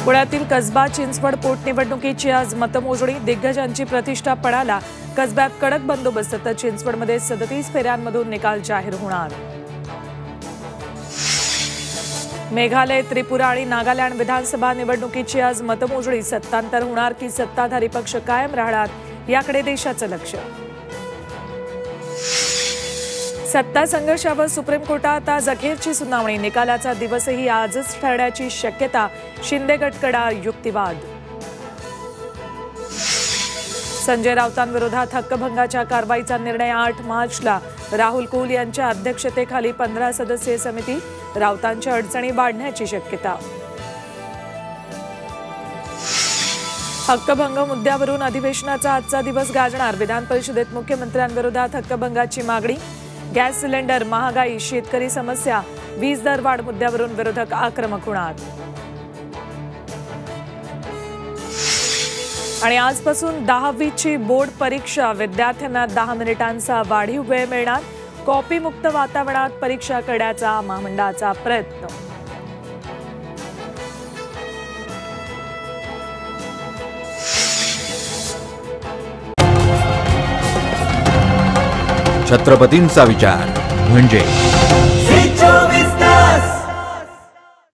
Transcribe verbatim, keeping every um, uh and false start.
पुण्यातील कसबा चिंचवड पोटनिवडणुकीची आज मतमोजणी। दिग्गजांची प्रतिष्ठा पणाला। कसब्यात कडक बंदोबस्त तर चिंचवडमध्ये सदतीस फेऱ्यांमधून निकाल जाहीर होणार। मेघालय, त्रिपुरा आणि नागालँड विधानसभा निवडणुकीची आज मतमोजणी। सत्तांतर होणार की सत्ताधारी पक्ष कायम राहणार, याकडे देशाचं लक्ष। सत्ता संघर्षावर सुप्रीम कोर्टात आज अखेरची सुनावणी। निकालाचा दिवसही आजच ठरण्याची शक्यता। शिंदे गटकडा युक्तिवाद। संजय राऊतांविरोधात हक्कभंगाच्या कारवाईचा निर्णय आठ मार्चला। राहुल कुल यांच्या अध्यक्षतेखाली पंधरा सदस्यीय समिती। राऊतांच्या अडचणी वाढण्याची शक्यता। हक्कभंग मुद्द्यावरून अधिवेशनाचा आजचा दिवस गाजणार। विधान परिषदेत मुख्यमंत्र्यांविरोधात हक्कभंगाची मागणी। गॅस सिलेंडर, महागाई, शेतकरी समस्या, वीज दर वाढ मुद्द्यावरून विरोधक आक्रमक होणार। आणि आजपासून दहावीची बोर्ड परीक्षा। विद्यार्थ्यांना दहा मिनिटांचा वाढीव वेळ मिळणार। कॉपी मुक्त वातावरणात परीक्षा करण्याचा महामंडळाचा प्रयत्न। छत्रपतींचा विचार म्हणजे